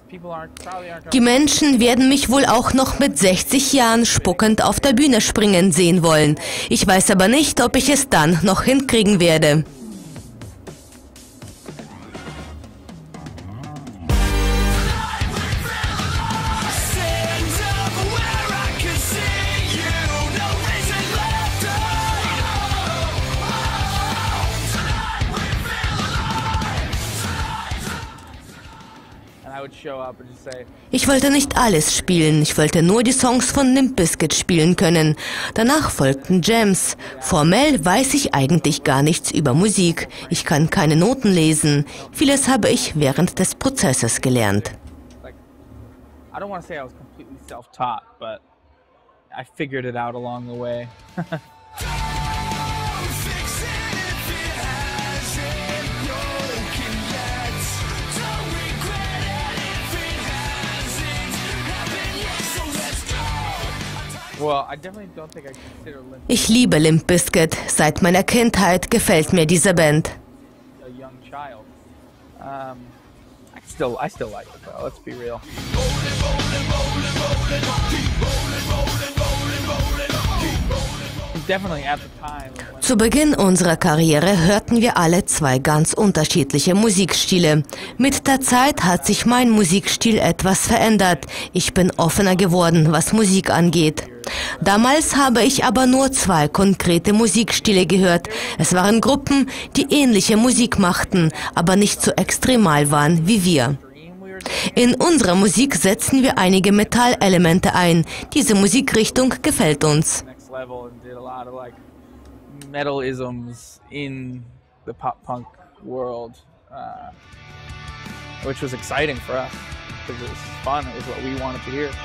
Die Menschen werden mich wohl auch noch mit 60 Jahren spuckend auf der Bühne springen sehen wollen. Ich weiß aber nicht, ob ich es dann noch hinkriegen werde. Ich wollte nicht alles spielen, ich wollte nur die Songs von Limp Bizkit spielen können. Danach folgten Jams. Formell weiß ich eigentlich gar nichts über Musik. Ich kann keine Noten lesen. Vieles habe ich während des Prozesses gelernt. I don't want to say I was completely self-taught, but I figured it out along the way. Ich liebe Limp Bizkit. Seit meiner Kindheit gefällt mir diese Band. I still like it though, let's be real. Zu Beginn unserer Karriere hörten wir alle zwei ganz unterschiedliche Musikstile. Mit der Zeit hat sich mein Musikstil etwas verändert. Ich bin offener geworden, was Musik angeht. Damals habe ich aber nur zwei konkrete Musikstile gehört. Es waren Gruppen, die ähnliche Musik machten, aber nicht so extremal waren wie wir. In unserer Musik setzen wir einige Metallelemente ein. Diese Musikrichtung gefällt uns. Metalisms in the pop-punk world, which was exciting for us because it was fun. It was what we wanted to hear.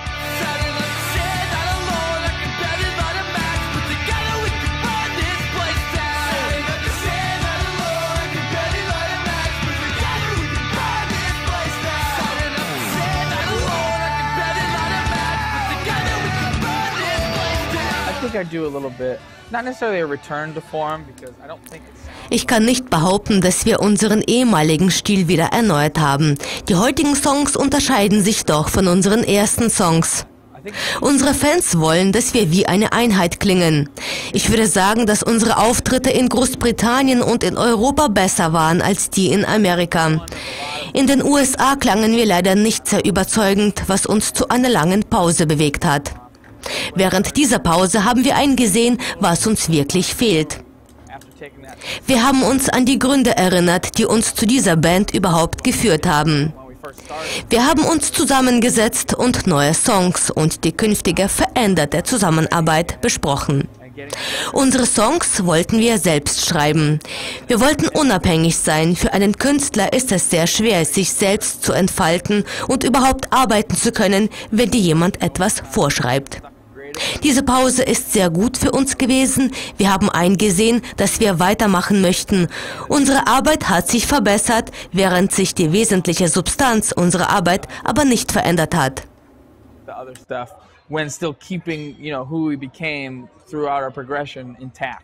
Ich kann nicht behaupten, dass wir unseren ehemaligen Stil wieder erneuert haben. Die heutigen Songs unterscheiden sich doch von unseren ersten Songs. Unsere Fans wollen, dass wir wie eine Einheit klingen. Ich würde sagen, dass unsere Auftritte in Großbritannien und in Europa besser waren als die in Amerika. In den USA klangen wir leider nicht sehr überzeugend, was uns zu einer langen Pause bewegt hat. Während dieser Pause haben wir eingesehen, was uns wirklich fehlt. Wir haben uns an die Gründe erinnert, die uns zu dieser Band überhaupt geführt haben. Wir haben uns zusammengesetzt und neue Songs und die künftige veränderte Zusammenarbeit besprochen. Unsere Songs wollten wir selbst schreiben. Wir wollten unabhängig sein. Für einen Künstler ist es sehr schwer, sich selbst zu entfalten und überhaupt arbeiten zu können, wenn dir jemand etwas vorschreibt. Diese Pause ist sehr gut für uns gewesen. Wir haben eingesehen, dass wir weitermachen möchten. Unsere Arbeit hat sich verbessert, während sich die wesentliche Substanz unserer Arbeit aber nicht verändert hat. When still keeping, who we became throughout our progression intact.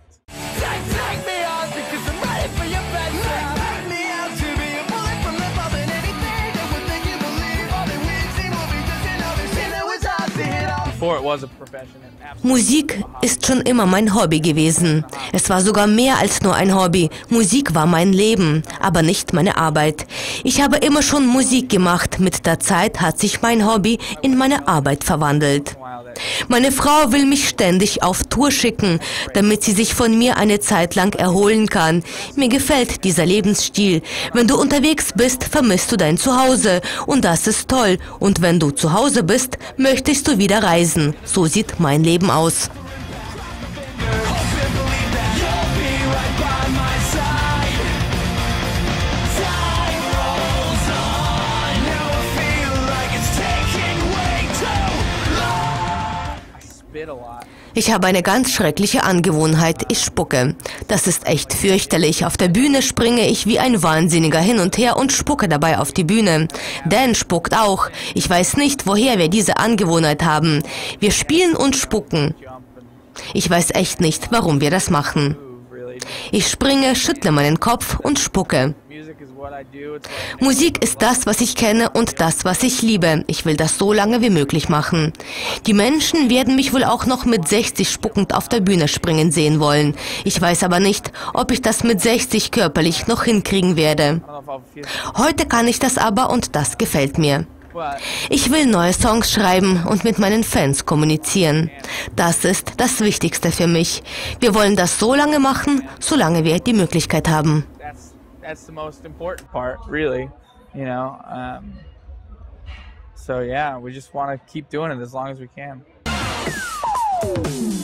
Musik ist schon immer mein Hobby gewesen. Es war sogar mehr als nur ein Hobby. Musik war mein Leben, aber nicht meine Arbeit. Ich habe immer schon Musik gemacht. Mit der Zeit hat sich mein Hobby in meine Arbeit verwandelt. Meine Frau will mich ständig auf Tour schicken, damit sie sich von mir eine Zeit lang erholen kann. Mir gefällt dieser Lebensstil. Wenn du unterwegs bist, vermisst du dein Zuhause und das ist toll. Und wenn du zu Hause bist, möchtest du wieder reisen. So sieht mein Leben aus. Ich habe eine ganz schreckliche Angewohnheit, ich spucke. Das ist echt fürchterlich. Auf der Bühne springe ich wie ein Wahnsinniger hin und her und spucke dabei auf die Bühne. Dan spuckt auch. Ich weiß nicht, woher wir diese Angewohnheit haben. Wir spielen und spucken. Ich weiß echt nicht, warum wir das machen. Ich springe, schüttle meinen Kopf und spucke. Musik ist das, was ich kenne und das, was ich liebe. Ich will das so lange wie möglich machen. Die Menschen werden mich wohl auch noch mit 60 spuckend auf der Bühne springen sehen wollen. Ich weiß aber nicht, ob ich das mit 60 körperlich noch hinkriegen werde. Heute kann ich das aber und das gefällt mir. Ich will neue Songs schreiben und mit meinen Fans kommunizieren. Das ist das Wichtigste für mich. Wir wollen das so lange machen, solange wir die Möglichkeit haben. That's the most important part, really, you know. So yeah, we just want to keep doing it as long as we can.